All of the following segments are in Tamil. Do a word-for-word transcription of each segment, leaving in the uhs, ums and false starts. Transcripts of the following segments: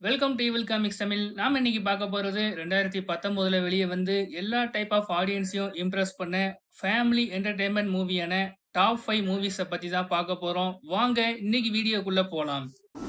Welcome to evil comics Tamil. நாம இன்னைக்கு பார்க்க போறது இரண்டாயிரத்து பத்தொன்பதுல வெளிய வந்து எல்லா டைப் ஆஃப் ஆடியன்ஸையும் இம்ப்ரெஸ் பண்ண ஃபேமிலி என்டர்டெயின்மென்ட் மூவியான டாப் ஐந்து மூவிஸ பத்தி தான் பார்க்க போறோம். வாங்க இன்னைக்கு வீடியோக்குள்ள போலாம்.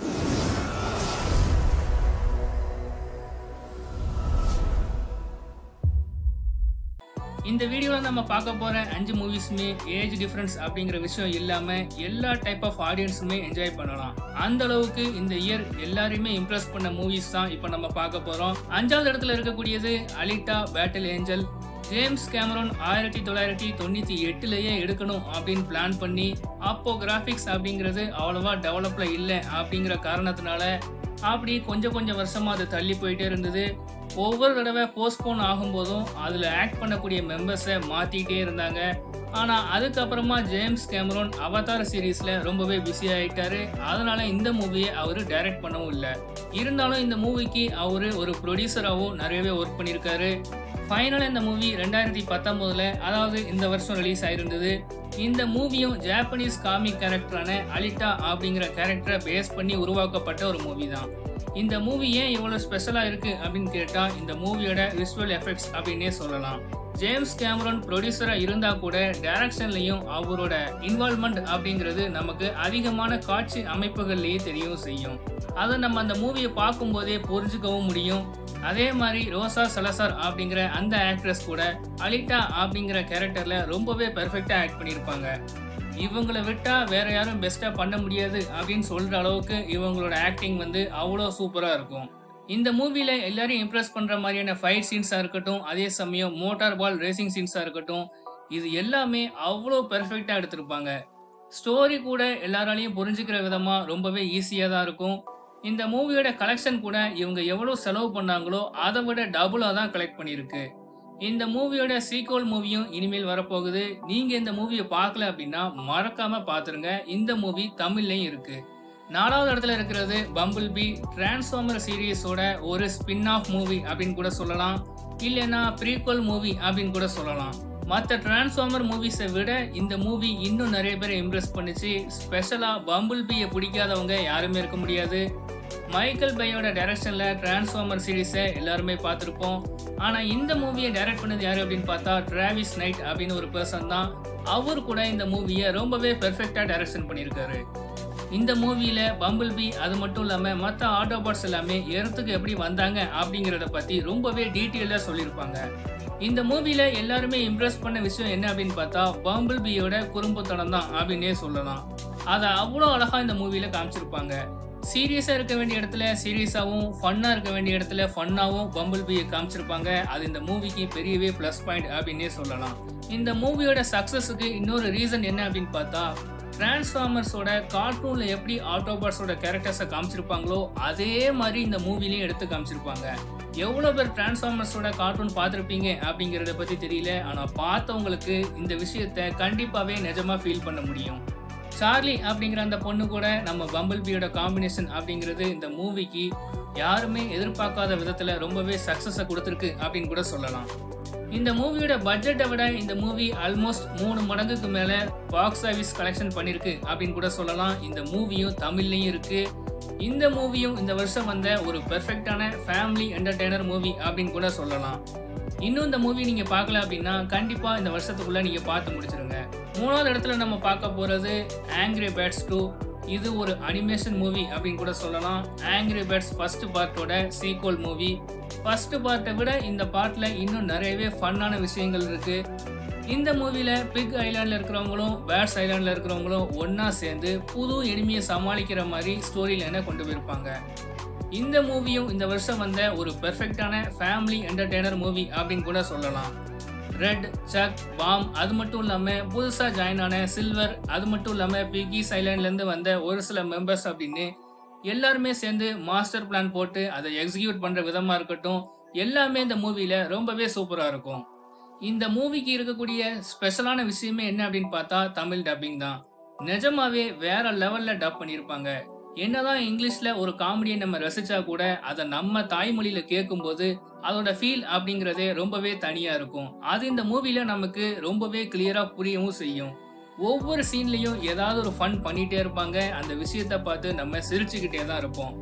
இந்த வீடியோல நம்ம பார்க்க போற அஞ்சு மூவிஸுமே ஏஜ் டிஃபரன்ஸ் அப்படிங்கிற விஷயம் இல்லாம எல்லா டைப் ஆஃப் ஆடியன்ஸுமே என்ஜாய் பண்ணலாம். அந்த அளவுக்கு இந்த இயர் எல்லாரையுமே இம்ப்ரெஸ் பண்ண மூவிஸ் தான் இப்போ நம்ம பார்க்க போறோம். அஞ்சாவது இடத்துல இருக்கக்கூடியது Alita battle angel. James Cameron ஆயிரத்தி தொள்ளாயிரத்தி தொண்ணூத்தி எட்டுலயே எடுக்கணும் அப்படின்னு பிளான் பண்ணி அப்போ கிராபிக்ஸ் அப்படிங்கிறது அவ்வளவா டெவலப்ல இல்லை அப்படிங்கிற காரணத்தினால அப்படி கொஞ்சம் கொஞ்சம் வருஷமா அது தள்ளி போயிட்டே இருந்தது. ஒவ்வொரு தடவை போஸ்ட்போன் ஆகும்போதும் அதில் ஆக்ட் பண்ணக்கூடிய மெம்பர்ஸை மாற்றிக்கிட்டே இருந்தாங்க. ஆனால் அதுக்கப்புறமா ஜேம்ஸ் கேமரோன் அவதார் சீரீஸில் ரொம்பவே பிஸி ஆகிட்டாரு. அதனால இந்த மூவியை அவர் டைரக்ட் பண்ணவும் இல்லை. இருந்தாலும் இந்த மூவிக்கு அவர் ஒரு ப்ரொடியூசராகவும் நிறையவே ஒர்க் பண்ணியிருக்காரு. ஃபைனலாக இந்த மூவி ரெண்டாயிரத்தி பத்தொம்போதுல அதாவது இந்த வருஷம் ரிலீஸ் ஆயிருந்தது. இந்த மூவியும் ஜாப்பனீஸ் காமிக் கேரக்டரான அலிட்டா அப்படிங்கிற கேரக்டரை பேஸ் பண்ணி உருவாக்கப்பட்ட ஒரு மூவி தான். இந்த மூவி ஏன் இவ்வளோ ஸ்பெஷலாக இருக்கு அப்படின்னு கேட்டால் இந்த மூவியோட விஷுவல் எஃபெக்ட்ஸ் அப்படின்னே சொல்லலாம். ஜேம்ஸ் கேமரோன் ப்ரொடியூசராக இருந்தால் கூட டைரக்ஷன்லையும் அவரோட இன்வால்மெண்ட் அப்படிங்கிறது நமக்கு அதிகமான காட்சி அமைப்புகள்லேயே தெரியவும் செய்யும். அதை நம்ம அந்த மூவியை பார்க்கும்போதே புரிஞ்சுக்கவும் முடியும். அதே மாதிரி ரோசா சலசார் அப்படிங்கிற அந்த ஆக்ட்ரஸ் கூட அலிட்டா அப்படிங்கிற கேரக்டர்ல ரொம்பவே பெர்ஃபெக்டா ஆக்ட் பண்ணியிருப்பாங்க. இவங்களை விட்டா வேற யாரும் பெஸ்டா பண்ண முடியாது அப்படின்னு சொல்ற அளவுக்கு இவங்களோட ஆக்டிங் வந்து அவ்வளோ சூப்பரா இருக்கும். இந்த மூவில எல்லாரையும் இம்ப்ரெஸ் பண்ற மாதிரியான ஃபைட் சீன்ஸா இருக்கட்டும், அதே சமயம் மோட்டார் பால் ரேசிங் சீன்ஸா இருக்கட்டும், இது எல்லாமே அவ்வளோ பெர்ஃபெக்டா எடுத்திருப்பாங்க. ஸ்டோரி கூட எல்லாராலையும் புரிஞ்சுக்கிற விதமா ரொம்பவே ஈஸியா தான் இருக்கும். இந்த மூவியோட கலெக்ஷன் கூட இவங்க எவ்வளவு செலவு பண்ணாங்களோ அதை விட டபுளா தான் கலெக்ட் பண்ணியிருக்கு. இந்த மூவியோட சீக்வல் மூவியும் இனிமேல் வரப்போகுது. நீங்க இந்த மூவியை பார்க்கல அப்படின்னா மறக்காம பாத்துருங்க. இந்த மூவி தமிழ்லயும் இருக்கு. நாலாவது இடத்துல இருக்கிறது பம்பிள் பி. டிரான்ஸ்ஃபார்மர் சீரீஸோட ஒரு ஸ்பின் ஆஃப் மூவி அப்படின்னு கூட சொல்லலாம், இல்லைன்னா ப்ரீக்வல் மூவி அப்படின்னு கூட சொல்லலாம். மற்ற டிரான்ஸ்ஃபார்மர் மூவிஸை விட இந்த மூவி இன்னும் நிறைய பேரை இம்ப்ரெஸ் பண்ணிச்சு. ஸ்பெஷலா பம்பிள் பியை பிடிக்காதவங்க யாருமே இருக்க முடியாது. மைக்கேல் பையோட டைரக்ஷன்ல டிரான்ஸ்ஃபார்மர் சீரீஸை எல்லாருமே பார்த்துருப்போம். ஆனா இந்த மூவியை டைரக்ட் பண்ணது யாரு அப்படின்னு பார்த்தா டிராவிஸ் நைட் அப்படின்னு ஒரு பர்சன் தான். அவர் கூட இந்த மூவியை ரொம்பவே பெர்ஃபெக்டா டைரக்ஷன் பண்ணியிருக்காரு. இந்த மூவியில பம்பிள் பி அது மட்டும் இல்லாம மற்ற ஆட்டோபாட்ஸ் எல்லாமே எர்த்துக்கு எப்படி வந்தாங்க அப்படிங்கிறத பத்தி ரொம்பவே டீட்டெயிலா சொல்லியிருப்பாங்க. இந்த மூவில எல்லாருமே இம்ப்ரெஸ் பண்ண விஷயம் என்ன அப்படின்னு பார்த்தா பம்பிள் பியோட குறும்புத்தனம் தான் அப்படின்னே சொல்லலாம். அதை அவ்வளோ அழகா இந்த மூவில காமிச்சிருப்பாங்க. சீரியஸா இருக்க வேண்டிய இடத்துல சீரியஸாவும், ஃபன்னா இருக்க வேண்டிய இடத்துல ஃபன்னாவும் பம்பிள் பியை காமிச்சிருப்பாங்க. அது இந்த மூவிக்கு பெரியவே பிளஸ் பாயிண்ட் அப்படின்னே சொல்லலாம். இந்த மூவியோட சக்சஸுக்கு இன்னொரு ரீசன் என்ன அப்படின்னு பார்த்தா டிரான்ஸ்ஃபார்மர்ஸோட கார்ட்டூன்ல எப்படி ஆட்டோபாட்ஸோட கேரக்டர்ஸை காமிச்சிருப்பாங்களோ அதே மாதிரி இந்த மூவிலையும் எடுத்து காமிச்சிருப்பாங்க. எவ்வளோ பேர் டிரான்ஸ்ஃபார்மர்ஸோட கார்ட்டூன் பார்த்துருப்பீங்க அப்படிங்கிறத பற்றி தெரியல, ஆனால் பார்த்தவங்களுக்கு இந்த விஷயத்த கண்டிப்பாகவே நிஜமாக ஃபீல் பண்ண முடியும். சார்லி அப்படிங்கிற அந்த பொண்ணு கூட நம்ம பம்பிள் பியோட காம்பினேஷன் அப்படிங்கிறது இந்த மூவிக்கு யாருமே எதிர்பார்க்காத விதத்தில் ரொம்பவே சக்ஸஸை கொடுத்துருக்கு அப்படின்னு கூட சொல்லலாம். இந்த மூவியோட பட்ஜெட்டை விட இந்த மூவி ஆல்மோஸ்ட் மூணு மடங்குக்கு மேலே பாக்ஸ் ஆஃபீஸ் கலெக்ஷன் பண்ணியிருக்கு அப்படின்னு கூட சொல்லலாம். இந்த மூவியும் தமிழ்லையும் இருக்கு. இந்த மூவியும் இந்த வருஷம் வந்த ஒரு பெர்ஃபெக்டான ஃபேமிலி என்டர்டெய்னர் மூவி அப்படின்னு கூட சொல்லலாம். இன்னும் இந்த மூவி நீங்க பார்க்கல அப்படின்னா கண்டிப்பா இந்த வருஷத்துக்குள்ள நீங்க பார்த்து முடிச்சிருங்க. மூணாவது இடத்துல நம்ம பார்க்க போறது ஆங்கிரி பேர்ட்ஸ் டூ. இது ஒரு அனிமேஷன் மூவி அப்படின்னு கூட சொல்லலாம். ஆங்கிரி பேர்ட்ஸ் ஃபர்ஸ்ட் பார்ட்டோட சீக்வல் மூவி. ஃபர்ஸ்ட் பார்ட்டை விட இந்த பார்ட்ல இன்னும் நிறையவே ஃபன்னான விஷயங்கள் இருக்கு. இந்த மூவில பிக் ஐலாண்ட்ல இருக்கிறவங்களும் பேர்ட்ஸ் ஐலாண்ட்ல இருக்கிறவங்களும் ஒன்னா சேர்ந்து புது எனிமியை சமாளிக்கிற மாதிரி ஸ்டோரி லைனை கொண்டு போயிருப்பாங்க. இந்த மூவியும் இந்த வருஷம் வந்த ஒரு பெர்ஃபெக்டான ஃபேமிலி என்டர்டெய்னர் மூவி அப்படின்னு கூட சொல்லலாம். ரெட், சக், பாம் அது மட்டும் இல்லாமல் புதுசாக ஜாயின் ஆன சில்வர், அது மட்டும் இல்லாமல் பிகிஸ் ஐலாண்ட்லேருந்து வந்த ஒரு சில மெம்பர்ஸ் அப்படின்னு எல்லாருமே சேர்ந்து மாஸ்டர் பிளான் போட்டு அதை எக்ஸிக்யூட் பண்ணுற விதமாக இருக்கட்டும், எல்லாமே இந்த மூவியில் ரொம்பவே சூப்பராக இருக்கும். இந்த மூவிக்கு இருக்கக்கூடிய ஸ்பெஷலான விஷயமே என்ன அப்படின்னு பார்த்தா தமிழ் டப்பிங் தான். நிஜமாவே வேற லெவலில் டப் பண்ணியிருப்பாங்க. என்னதான் இங்கிலீஷ்ல ஒரு காமெடியை நம்ம ரசிச்சா கூட அதை நம்ம தாய்மொழியில கேட்கும்போது அதோட ஃபீல் அப்படிங்கிறதே ரொம்பவே தனியா இருக்கும். அது இந்த மூவில நமக்கு ரொம்பவே கிளியரா புரியவும் செய்யும். ஒவ்வொரு சீன்லயும் ஏதாவது ஒரு ஃபன் பண்ணிட்டே இருப்பாங்க. அந்த விஷயத்த பார்த்து நம்ம சிரிச்சுக்கிட்டே தான் இருப்போம்.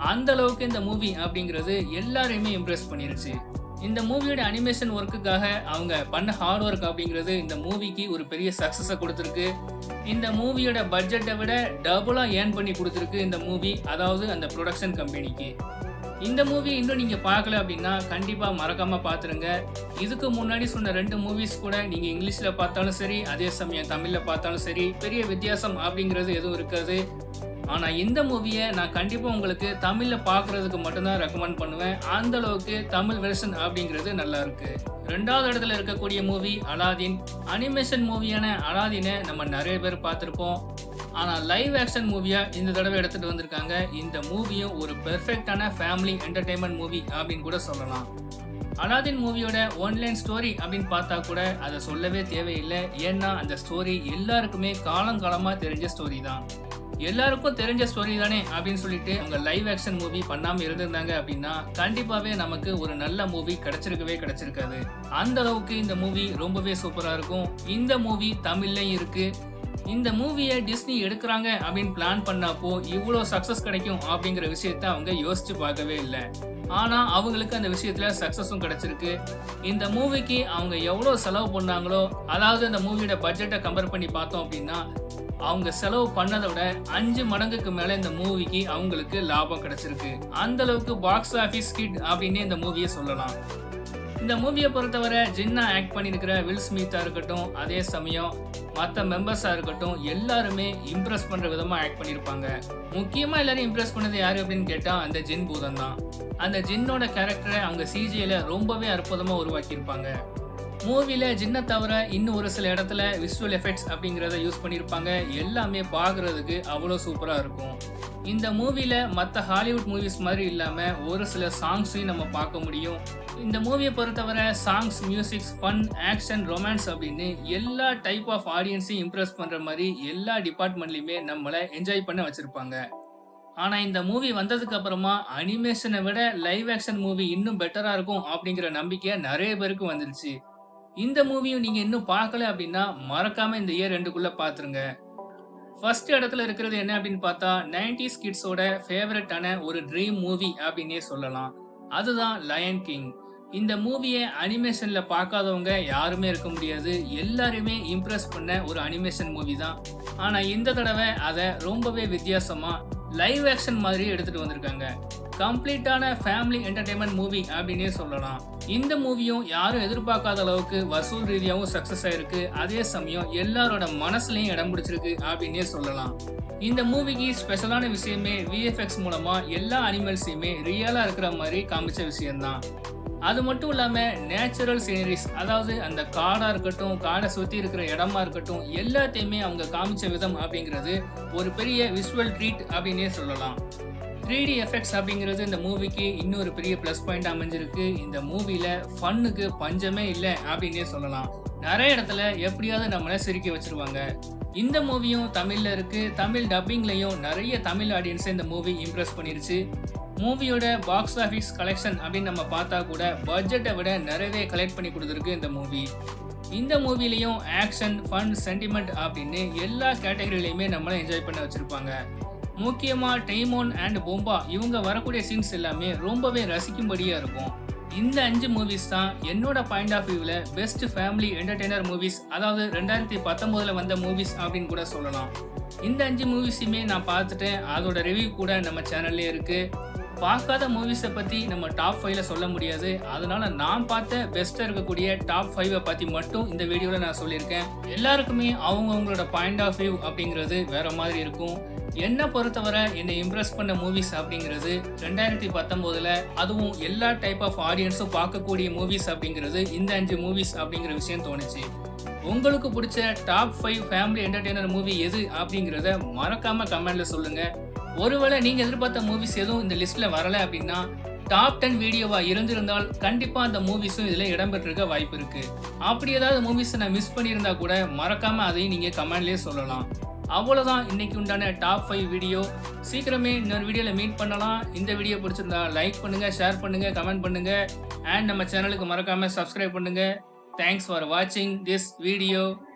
அந்த அளவுக்கு இந்த மூவி அப்படிங்கிறது எல்லாரையுமே இம்ப்ரெஸ் பண்ணிருச்சு. இந்த மூவியோட அனிமேஷன் ஒர்க்குக்காக அவங்க பண்ண ஹார்ட் ஒர்க் அப்படிங்கிறது இந்த மூவிக்கு ஒரு பெரிய சக்சஸை கொடுத்துருக்கு. இந்த மூவியோட பட்ஜெட்டை விட டபுளா ஏர்ன் பண்ணி கொடுத்துருக்கு இந்த மூவி, அதாவது அந்த ப்ரொடக்ஷன் கம்பெனிக்கு. இந்த மூவி இன்னும் நீங்க பார்க்கல அப்படின்னா கண்டிப்பா மறக்காம பாத்துருங்க. இதுக்கு முன்னாடி சொன்ன ரெண்டு மூவிஸ் கூட நீங்க இங்கிலீஷ்ல பார்த்தாலும் சரி, அதே சமயம் தமிழ்ல பார்த்தாலும் சரி, பெரிய வித்தியாசம் அப்படிங்கிறது எதுவும் இருக்காது. ஆனா இந்த மூவியை நான் கண்டிப்பா உங்களுக்கு தமிழ்ல பாக்குறதுக்கு மட்டும்தான் ரெக்கமெண்ட் பண்ணுவேன். அந்த அளவுக்கு தமிழ் வெர்ஷன் அப்படிங்கிறது நல்லா இருக்கு. ரெண்டாவது இடத்துல இருக்கக்கூடிய மூவி அலாதீன். அனிமேஷன் மூவியான அலாதீனை நம்ம நிறைய பேர் பார்த்திருப்போம். ஆனா லைவ் ஆக்ஷன் மூவியா இந்த தடவை எடுத்துட்டு வந்திருக்காங்க. இந்த மூவியும் ஒரு பெர்ஃபெக்டான ஃபேமிலி என்டர்டைன்மெண்ட் மூவி அப்படின்னு கூட சொல்லலாம். அலாதீன் மூவியோட ஒன்லைன் ஸ்டோரி அப்படின்னு பார்த்தா கூட அதை சொல்லவே தேவையில்லை. ஏன்னா அந்த ஸ்டோரி எல்லாருக்குமே காலங்காலமா தெரிஞ்ச ஸ்டோரி தான். எல்லாருக்கும் தெரிஞ்ச ஸ்டோரி தானே அப்படின்னு சொல்லிட்டு அவங்க லைவ் ஆக்ஷன் மூவி பண்ணாம இருந்திருந்தாங்க அப்படின்னா கண்டிப்பாவே நமக்கு ஒரு நல்ல மூவி கிடைச்சிருக்கவே கிடைச்சிருக்காது. அந்த அளவுக்கு இந்த மூவி ரொம்பவே சூப்பரா இருக்கும். இந்த மூவி தமிழ்லயும் இருக்கு. இந்த மூவியை டிஸ்னி எடுக்கிறாங்க அப்படின்னு பிளான் பண்ணப்போ இவ்வளோ சக்சஸ் கிடைக்கும் அப்படிங்கிற விஷயத்த அவங்க யோசிச்சு பார்க்கவே இல்லை. ஆனா அவங்களுக்கு அந்த விஷயத்துல சக்சஸும் கிடைச்சிருக்கு. இந்த மூவிக்கு அவங்க எவ்வளவு செலவு பண்ணாங்களோ, அதாவது அந்த மூவியோட பட்ஜெட்டை கம்பேர் பண்ணி பார்த்தோம் அப்படின்னா அவங்க செலவு பண்ணதை விட அஞ்சு மடங்குக்கு மேல இந்த மூவிக்கு அவங்களுக்கு லாபம் கிடைச்சிருக்கு. அந்த அளவுக்கு பாக்ஸ் ஆபீஸ் ஹிட் அப்படின்னு இந்த மூவியை சொல்லலாம். இந்த மூவியை பொறுத்தவரை ஜின்னா ஆக்ட் பண்ணியிருக்கிற வில் ஸ்மித்தா இருக்கட்டும், அதே சமயம் மற்ற மெம்பர்ஸா இருக்கட்டும், எல்லாருமே இம்ப்ரெஸ் பண்ற விதமா ஆக்ட் பண்ணியிருப்பாங்க. முக்கியமா எல்லாரும் இம்ப்ரெஸ் பண்ணது யாரு அப்படின்னு கேட்டா அந்த ஜின் பூதம் தான். அந்த ஜின்னோட கேரக்டரை அவங்க சிஜில ரொம்பவே அற்புதமா உருவாக்கியிருப்பாங்க. மூவில ஜின்னை தவிர இன்னும் ஒரு சில இடத்துல விஷுவல் எஃபெக்ட்ஸ் அப்படிங்கிறத யூஸ் பண்ணியிருப்பாங்க. எல்லாமே பார்க்கறதுக்கு அவ்வளோ சூப்பரா இருக்கும். இந்த மூவில மற்ற ஹாலிவுட் மூவிஸ் மாதிரி இல்லாம ஒரு சில சாங்ஸையும் நம்ம பார்க்க முடியும். இந்த மூவியை பொறுத்தவரை songs, musics, fun, action, romance அப்படின்னு எல்லா டைப் ஆஃப் ஆடியன்ஸையும் இம்ப்ரெஸ் பண்ற மாதிரி எல்லா டிபார்ட்மெண்ட்லயுமே நம்மளை என்ஜாய் பண்ண வச்சிருப்பாங்க. ஆனா இந்த மூவி வந்ததுக்கு அப்புறமா அனிமேஷனை விட லைவ் ஆக்ஷன் மூவி இன்னும் பெட்டரா இருக்கும் அப்படிங்கிற நம்பிக்கை நிறைய பேருக்கு வந்துருச்சு. இந்த மூவியும் நீங்க இன்னும் பார்க்கல அப்படின்னா மறக்காம இந்த இயர் ரெண்டுக்குள்ள பாத்துருங்க. ஃபர்ஸ்ட் இடத்துல இருக்கிறது என்ன அப்படின்னு பார்த்தா நைன்டிஸ் கிட்ஸோட ஃபேவரட்டான ஒரு ட்ரீம் மூவி அப்படின்னே சொல்லலாம். அதுதான் லயன் கிங். இந்த மூவியை அனிமேஷன்ல பார்க்காதவங்க யாருமே இருக்க முடியாது. எல்லாருமே இம்ப்ரெஸ் பண்ண ஒரு அனிமேஷன் மூவி தான். ஆனா இந்த தடவை அதை ரொம்பவே வித்தியாசமா லைவ் ஆக்ஷன் மாதிரி எடுத்துட்டு வந்திருக்காங்க. கம்ப்ளீட்டான ஃபேமிலி என்டர்டைன்மெண்ட் மூவி அப்படின்னே சொல்லலாம். இந்த மூவியும் யாரும் எதிர்பார்க்காத அளவுக்கு வசூல் ரீதியாகவும் சக்சஸ் ஆயிருக்கு. அதே சமயம் எல்லாரோட மனசுலயும் இடம் பிடிச்சிருக்கு அப்படின்னே சொல்லலாம். இந்த மூவிக்கு ஸ்பெஷலான விஷயமே விஎஃப்எக்ஸ் மூலமா எல்லா அனிமல்ஸையுமே ரியலா இருக்கிற மாதிரி காமிச்ச விஷயம்தான். அது மட்டும் இல்லாம நேச்சுரல் சீனரிஸ், அதாவது அந்த காடா இருக்கட்டும், காடை சுத்தி இருக்கிற இடமா இருக்கட்டும், எல்லாத்தையுமே அவங்க காமிச்ச விதம் அப்படிங்கிறது ஒரு பெரிய விஷுவல் ட்ரீட் அப்படின்னே சொல்லலாம். த்ரீ டி எஃபெக்ட்ஸ் அப்படிங்கிறது இந்த மூவிக்கு இன்னொரு பெரிய ப்ளஸ் பாயிண்ட் அமைஞ்சிருக்கு. இந்த மூவில ஃபன்னுக்கு பஞ்சமே இல்லை அப்படின்னே சொல்லலாம். நிறைய இடத்துல எப்படியாவது நம்மளை சிரிக்க வச்சிருவாங்க. இந்த மூவியும் தமிழ்ல இருக்கு. தமிழ் டப்பிங்லயும் நிறைய தமிழ் ஆடியன்ஸை இந்த மூவி இம்ப்ரெஸ் பண்ணிருச்சு. மூவியோட பாக்ஸ் ஆஃபீஸ் கலெக்ஷன் அப்படின்னு நம்ம பார்த்தா கூட பட்ஜெட்டை விட நிறையவே கலெக்ட் பண்ணி கொடுத்துருக்கு இந்த மூவி. இந்த மூவிலையும் ஆக்ஷன், ஃபன், சென்டிமெண்ட் அப்படின்னு எல்லா கேட்டகரியிலையுமே நம்மளை என்ஜாய் பண்ண வச்சிருப்பாங்க. முக்கியமா டெய்மோன் அண்ட் பொம்பா இவங்க வரக்கூடிய சீன்ஸ் எல்லாமே ரொம்பவே ரசிக்கும்படியா இருக்கும். இந்த அஞ்சு மூவிஸ் தான் என்னோட பாயிண்ட் ஆஃப் வியூல பெஸ்ட் ஃபேமிலி என்டர்டெய்னர் மூவிஸ், அதாவது ரெண்டாயிரத்தி பத்தொன்பதுல வந்த மூவிஸ் அப்படின்னு கூட சொல்லலாம். இந்த அஞ்சு மூவிஸுமே நான் பார்த்துட்டேன். அதோட ரிவ்யூ கூட நம்ம சேனல்லே இருக்கு. பார்க்காத மூவிஸை பத்தி நம்ம டாப் ஃபைவ்ல சொல்ல முடியாது. அதனால நான் பார்த்த பெஸ்டா இருக்கக்கூடிய டாப் ஃபைவ பத்தி மட்டும் இந்த வீடியோல நான் சொல்லியிருக்கேன். எல்லாருக்குமே அவங்கவுங்களோட பாயிண்ட் ஆஃப் வியூ அப்படிங்கிறது வேற மாதிரி இருக்கும். என்னை பொறுத்தவரை என்னை இம்ப்ரெஸ் பண்ண மூவிஸ் அப்படிங்கிறது ரெண்டாயிரத்தி பத்தொன்பதுல அதுவும் எல்லா டைப் ஆஃப் ஆடியன்ஸும் பார்க்கக்கூடிய மூவிஸ் அப்படிங்கிறது இந்த அஞ்சு மூவிஸ் அப்படிங்கிற விஷயம் தோணுச்சு. உங்களுக்கு பிடிச்ச top five family entertainer movie எது அப்படிங்கிறத மறக்காம கமெண்ட்ல சொல்லுங்க. ஒருவேளை நீங்க எதிர்பார்த்த மூவிஸ் எதுவும் இந்த லிஸ்ட்ல வரல அப்படின்னா டாப் டென் வீடியோவா இருந்திருந்தால் கண்டிப்பா அந்த மூவிஸும் இதுல இடம்பெற்றிருக்க வாய்ப்பு இருக்கு. அப்படி ஏதாவது மூவிஸ் நான் மிஸ் பண்ணியிருந்தா கூட மறக்காம அதையும் நீங்க கமெண்ட்லயே சொல்லலாம். அவ்வளவுதான் இன்னைக்கு உண்டான டாப் ஃபைவ் வீடியோ. சீக்கிரமே இன்னொரு வீடியோல மீட் பண்ணலாம். இந்த வீடியோ பிடிச்சிருந்தா லைக் பண்ணுங்க, ஷேர் பண்ணுங்க, கமெண்ட் பண்ணுங்க அண்ட் நம்ம சேனலுக்கு மறக்காம சப்ஸ்கிரைப் பண்ணுங்க. தேங்க்ஸ் ஃபார் வாட்சிங் திஸ் வீடியோ.